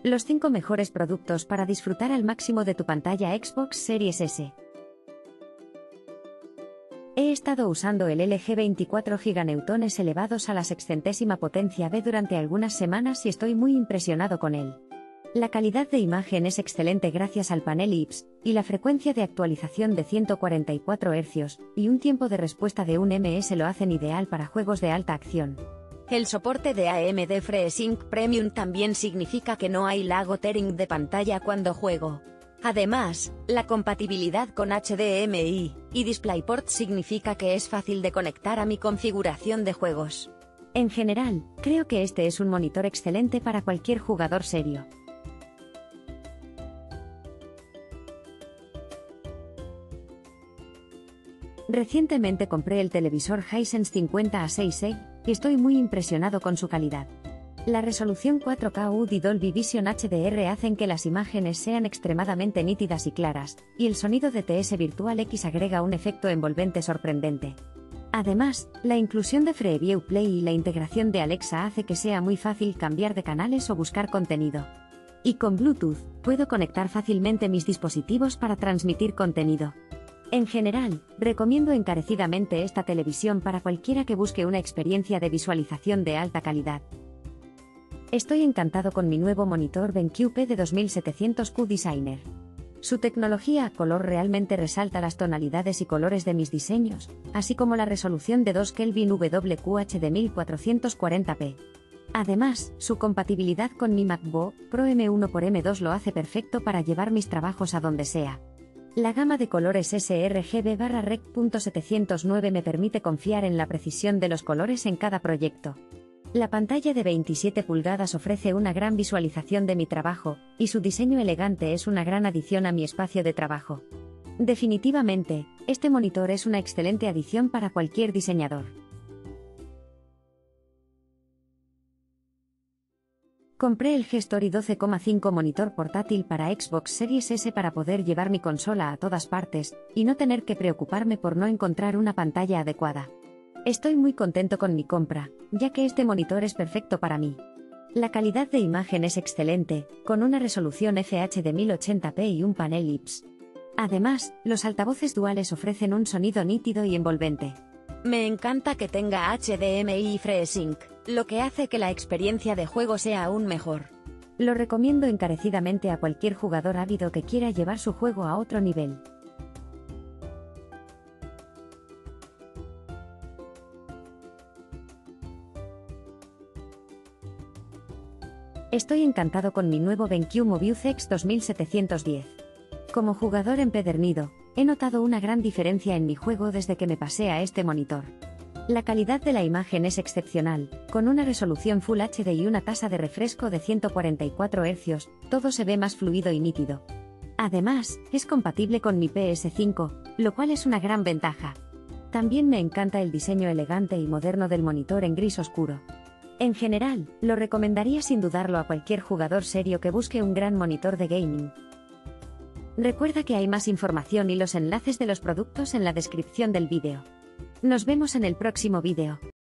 Los 5 mejores productos para disfrutar al máximo de tu pantalla Xbox Series S. He estado usando el LG 24 giganeutones elevados a la sexcentésima potencia B durante algunas semanas y estoy muy impresionado con él. La calidad de imagen es excelente gracias al panel IPS, y la frecuencia de actualización de 144 Hz, y un tiempo de respuesta de 1 ms lo hacen ideal para juegos de alta acción. El soporte de AMD FreeSync Premium también significa que no hay lag o tearing de pantalla cuando juego. Además, la compatibilidad con HDMI y DisplayPort significa que es fácil de conectar a mi configuración de juegos. En general, creo que este es un monitor excelente para cualquier jugador serio. Recientemente compré el televisor Hisense 50A6E y estoy muy impresionado con su calidad. La resolución 4K UHD y Dolby Vision HDR hacen que las imágenes sean extremadamente nítidas y claras, y el sonido de TS Virtual X agrega un efecto envolvente sorprendente. Además, la inclusión de Freeview Play y la integración de Alexa hace que sea muy fácil cambiar de canales o buscar contenido. Y con Bluetooth, puedo conectar fácilmente mis dispositivos para transmitir contenido. En general, recomiendo encarecidamente esta televisión para cualquiera que busque una experiencia de visualización de alta calidad. Estoy encantado con mi nuevo monitor BenQ P de 2700Q Designer. Su tecnología a color realmente resalta las tonalidades y colores de mis diseños, así como la resolución de 2 Kelvin WQHD de 1440p. Además, su compatibilidad con mi MacBook Pro M1x M2 lo hace perfecto para llevar mis trabajos a donde sea. La gama de colores sRGB/Rec.709 me permite confiar en la precisión de los colores en cada proyecto. La pantalla de 27 pulgadas ofrece una gran visualización de mi trabajo, y su diseño elegante es una gran adición a mi espacio de trabajo. Definitivamente, este monitor es una excelente adición para cualquier diseñador. Compré el G-Story 12,5 monitor portátil para Xbox Series S para poder llevar mi consola a todas partes, y no tener que preocuparme por no encontrar una pantalla adecuada. Estoy muy contento con mi compra, ya que este monitor es perfecto para mí. La calidad de imagen es excelente, con una resolución FH de 1080p y un panel IPS. Además, los altavoces duales ofrecen un sonido nítido y envolvente. Me encanta que tenga HDMI y FreeSync, lo que hace que la experiencia de juego sea aún mejor. Lo recomiendo encarecidamente a cualquier jugador ávido que quiera llevar su juego a otro nivel. Estoy encantado con mi nuevo BenQ Mobius X 2710. Como jugador empedernido, he notado una gran diferencia en mi juego desde que me pasé a este monitor. La calidad de la imagen es excepcional, con una resolución Full HD y una tasa de refresco de 144 Hz, todo se ve más fluido y nítido. Además, es compatible con mi PS5, lo cual es una gran ventaja. También me encanta el diseño elegante y moderno del monitor en gris oscuro. En general, lo recomendaría sin dudarlo a cualquier jugador serio que busque un gran monitor de gaming. Recuerda que hay más información y los enlaces de los productos en la descripción del vídeo. Nos vemos en el próximo vídeo.